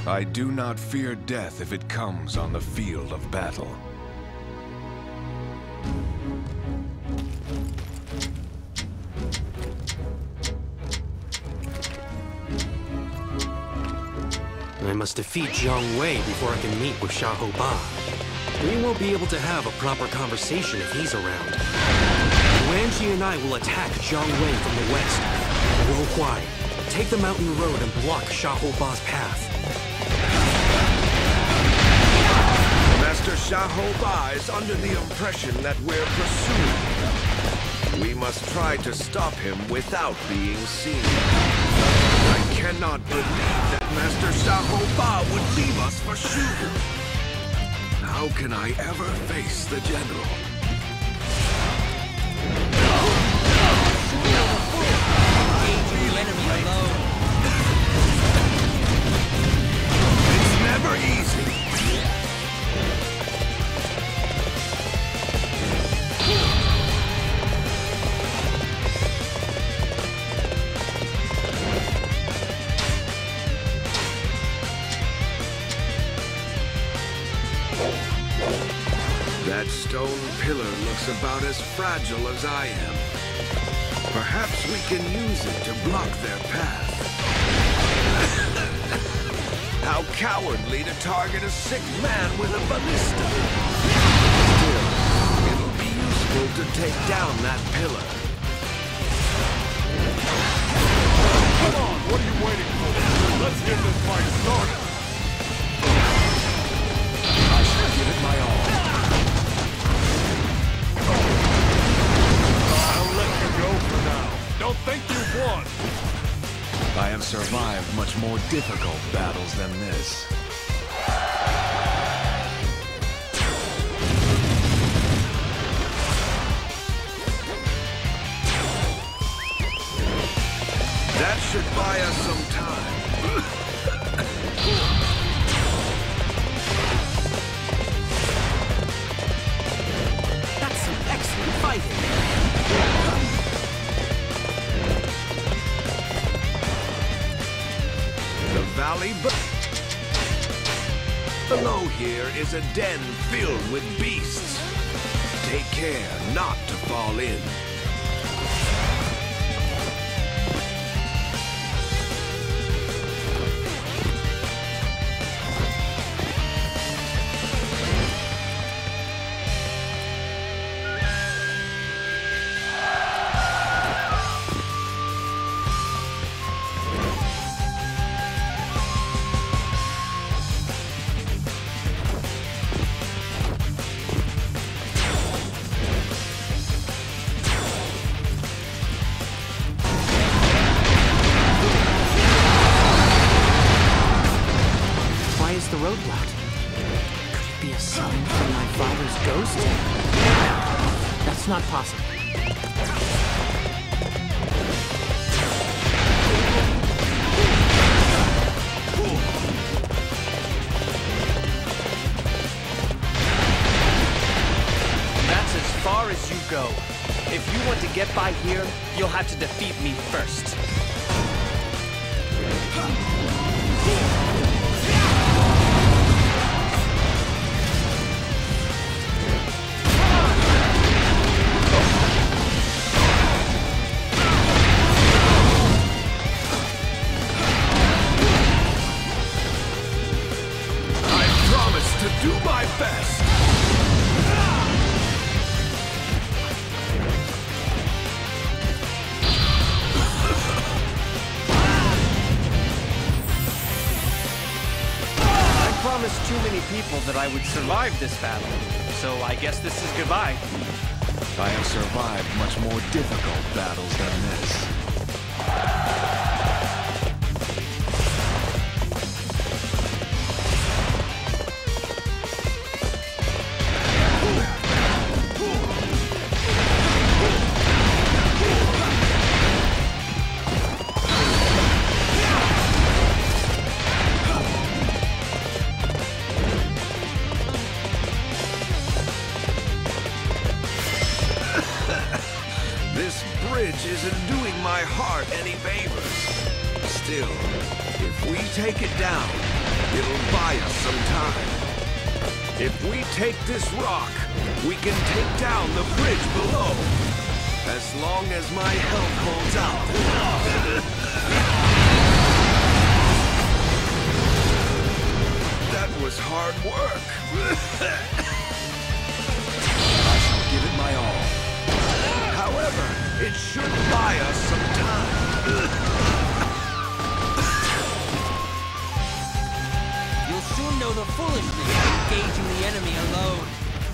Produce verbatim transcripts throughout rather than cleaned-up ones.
I do not fear death if it comes on the field of battle. I must defeat Jiang Wei before I can meet with Xiahou Ba. We won't be able to have a proper conversation if he's around. Wanji and I will attack Jiang Wei from the west. Guo Huai, take the mountain road and block Xiahou Ba's path. Master Xiahou Ba is under the impression that we're pursuing him. We must try to stop him without being seen. I cannot believe that Master Xiahou Ba would leave us for Shu. How can I ever face the general? It's never easy. That stone pillar looks about as fragile as I am. Perhaps we can use it to block their path. How cowardly to target a sick man with a ballista. Still, it'll be useful to take down that pillar. Come on, what are you waiting for? Let's get this fight started. I shall give it my all. I'll let you go for now. Don't think you've won. I have survived much more difficult battles than this. That should buy us some time. That's some excellent fighting. The valley below here is a den filled with beasts. Take care not to fall in. The road blocked. Could it be a sign from my father's ghost? That's not possible. That's as far as you go. If you want to get by here, you'll have to defeat me first. To do my best. I promised too many people that I would survive this battle, so I guess this is goodbye. I have survived much more difficult battles than this. This bridge isn't doing my heart any favors. Still, if we take it down, It'll buy us some time. If we take this rock, we can take down the bridge below. As long as my health holds out. That was hard work. I shall give it my all. However, it should buy us some time. You'll soon know the foolishness of engaging the enemy alone.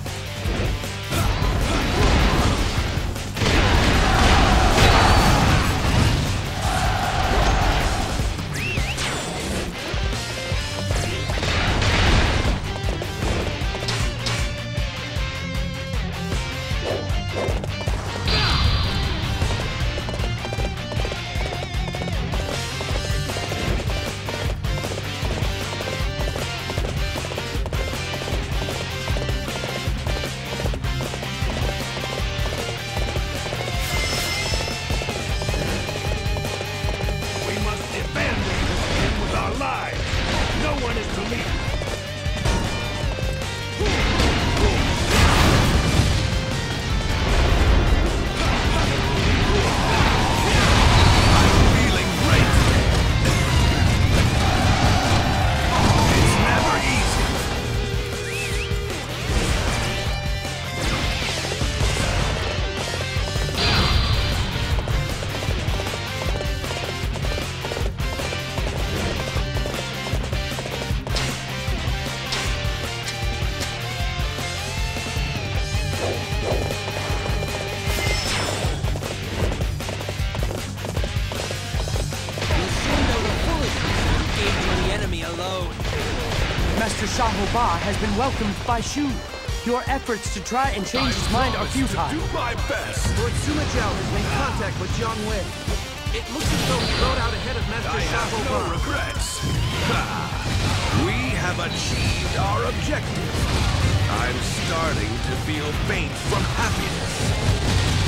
Master Xiahou Ba has been welcomed by Shu. Your efforts to try and change his mind are futile. Do my best. Lord Sima Zhao has made contact with Jiang Wei. It looks as though he rode out ahead of Master I have Xiahou no Ba. regrets. Ha! We have achieved our objective. I'm starting to feel faint from happiness.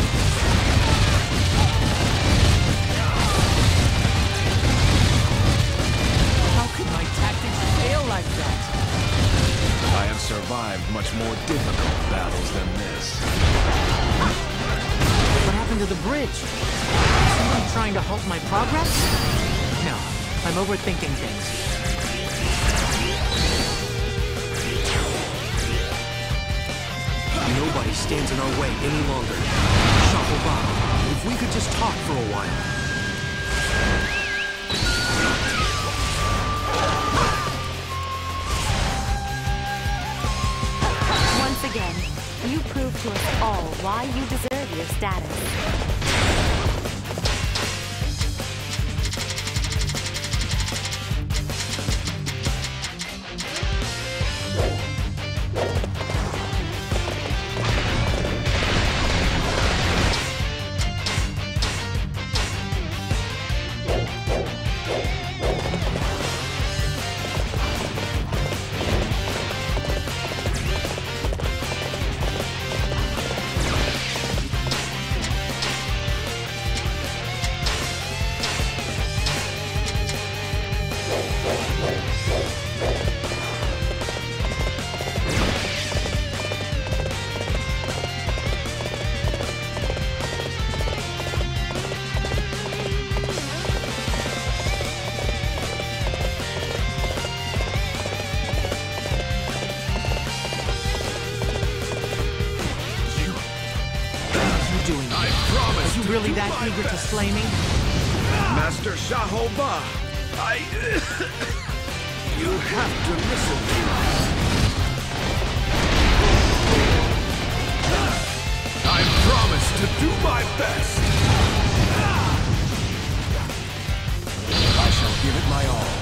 How could my tactics fail like that? I have survived much more difficult battles than this. What happened to the bridge? Is someone trying to halt my progress? No, I'm overthinking things. Nobody stands in our way any longer. Xiahou Ba, if we could just talk for a while. Once again, you prove to us all why you deserve your status. Really that eager to slay me? Master Xiahou Ba, I... you have to listen to us. I promise to do my best. I shall give it my all.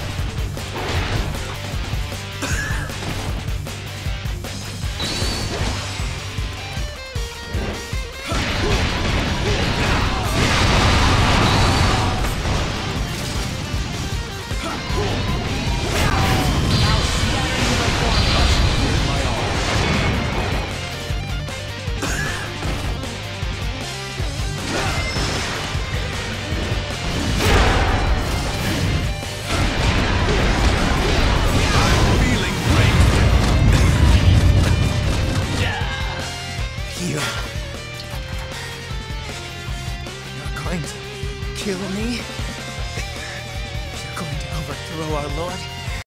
going to kill me? You're going to overthrow our lord?